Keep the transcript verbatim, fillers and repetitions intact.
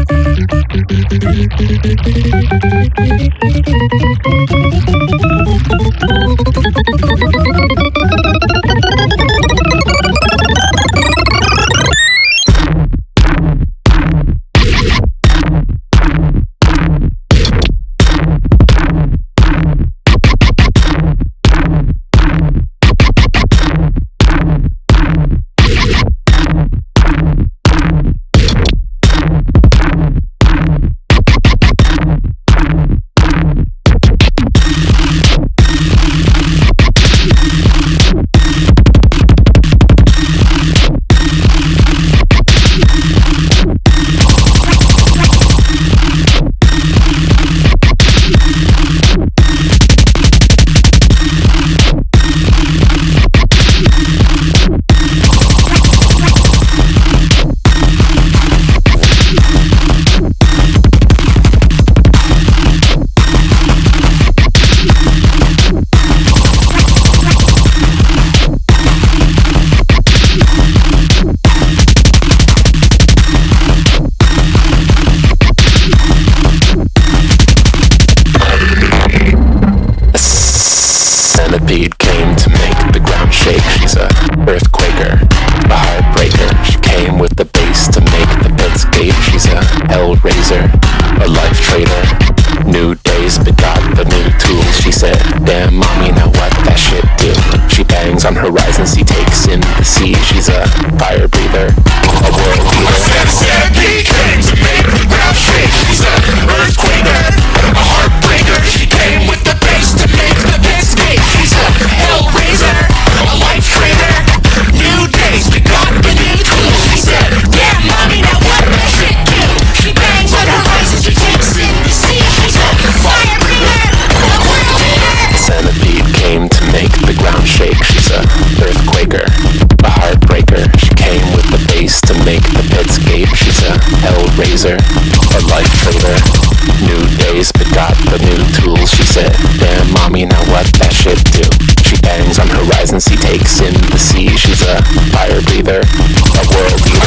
Centipede came to make the ground shake. She's a earthquaker, a heartbreaker. She came with the bass to make the beds gape. She's a hellraiser, a life traitor. New days begot the new tools. She said, damn mommy, now what that shit do? She bangs on horizons, he takes in the sea. She's a fire breather, a world leader. Centipede came to make the ground shake. She's a earthquaker, a heartbreaker. She came with the bass to make the beds gape. She's a hellraiser, a life traitor. New days begot the new tools. She said, damn mommy, now what that shit do? She bangs on horizons, she takes in the sea. She's a fire breather, a world leader. Centipede came to make the ground shake. She's a earthquaker, a heartbreaker. She came with the bass to make the beds gape. She's a hellraiser, a life traitor. New days begot the new tools. She said, damn mommy, now what that shit do? She bangs on horizons, he takes in the sea. She's a fire breather, a world leader.